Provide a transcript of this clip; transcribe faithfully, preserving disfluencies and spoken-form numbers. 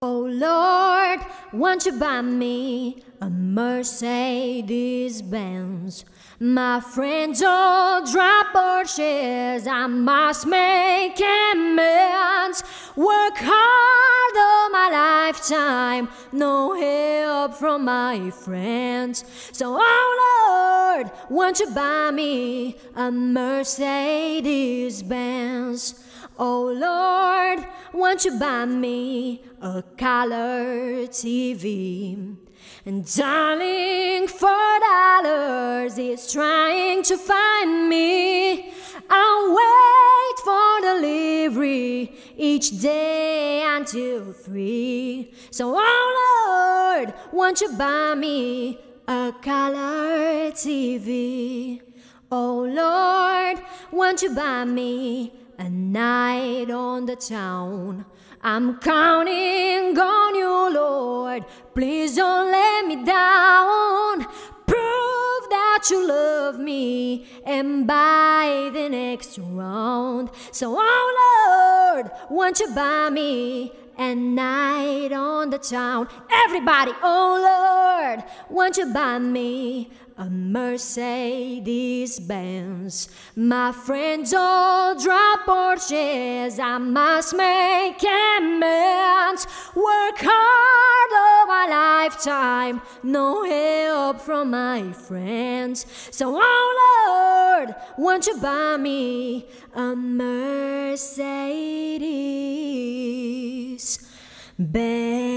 Oh Lord, won't you buy me a Mercedes Benz? My friends all drive Porsches, I must make amends. Work hard all my lifetime, no help from my friends. So oh Lord, won't you buy me a Mercedes Benz? Oh Lord, won't you buy me a color T V? And darling, four dollars is trying to find me. I'll wait for delivery each day until three. So oh Lord, won't you buy me a color T V? Oh Lord, won't you buy me a night on the town? I'm counting on you, Lord. Please don't let me down. Prove that you love me and buy the next round. So, oh Lord, won't you buy me a night on the town? Everybody, oh Lord, won't you buy me a Mercedes Benz? My friends all drive Porsches, I must make amends. Work hard all my lifetime, no help from my friends. So oh Lord, won't you buy me a Mercedes Benz?